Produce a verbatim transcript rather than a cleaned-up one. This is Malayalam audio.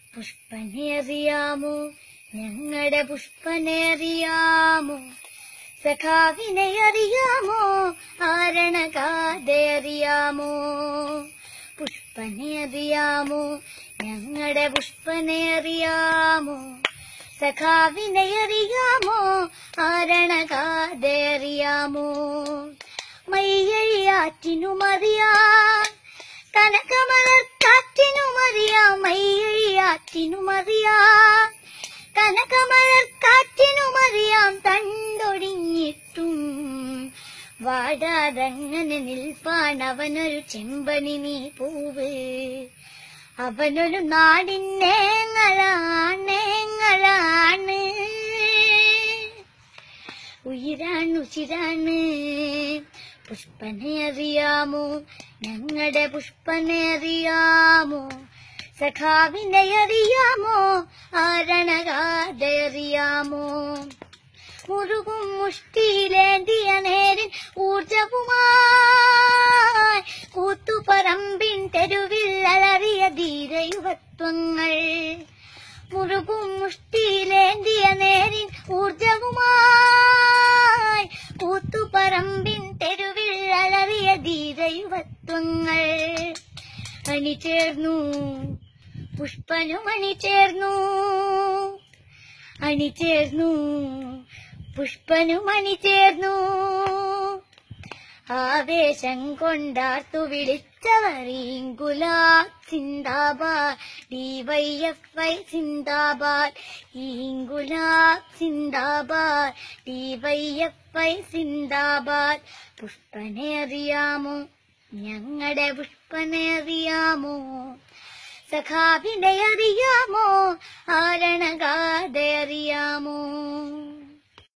പുഷ്പനെ അറിയാമോ, ഞങ്ങളുടെ പുഷ്പനെ അറിയാമോ, സഖാവിനെ അറിയാമോ, ആരണഗാഥ അറിയാമോ. പുഷ്പനെ അറിയാമോ, ഞങ്ങളുടെ പുഷ്പനെ അറിയാമോ, സഖാവിനെ അറിയാമോ, ആരണഗാഥ അറിയാമോ. മയ്യഴിയാറ്റിനുമറിയാം, കനകമലർക്കാറ്റിനുമറിയാം, മയ്യഴിയാറ്റിനുമറിയാം, കനകമലർക്കാറ്റിനുമറിയാം, തണ്ടൊടിഞ്ഞിട്ടും വാടാതങ്ങനെ നിൽപ്പാൻ അവനൊരു ചെമ്പണിനി പൂവ്. അവനൊരു നാടിന്നേങ്ങളാണേങ്ങളാണ്, ഉയിരാണ് ഉച്ചിരാണ്. പുഷ്പനെ അറിയാമോ, ഞങ്ങളുടെ പുഷ്പനെ അറിയാമോ, സഖാവിനെ അറിയാമോ, ആരണഗാഥ അറിയാമോ. മുറുകും മുഷ്ടിയിലേന്തിയ നേരിൻ ഊർജവുമായി കൂത്തുപറമ്പിൻ തെരുവിൽ അലറിയ ധീരയുവത്വങ്ങൾ. മുറുകും മുഷ്ടിയിലേന്തിയ നേരിൻ ഊർജവുമായി കൂത്തുപറമ്പിൻ തെരുവിൽ അലറിയ ധീരയുവത്വങ്ങൾ. അണിചേർന്നു പുഷ്പനും അണിചേർന്നു, അണിചേർന്നു പുഷ്പനും അണിചേർന്നു. ആവേശം കൊണ്ടാർത്തു വിളിച്ചവർ ഇൻകുലാബ് സിന്ദാബാദ്, ഡിവൈഎഫ്ഐ സിന്ദാബാദ്, ഇൻകുലാബ് സിന്ദാബാദ്, ഡിവൈഎഫ്ഐ സിന്ദാബാദ്. പുഷ്പനെ അറിയാമോ, ഞങ്ങളുടെ പുഷ്പനെ അറിയാമോ, സഖാവിനെ അറിയാമോ, ആരണഗാഥ അറിയാമോ.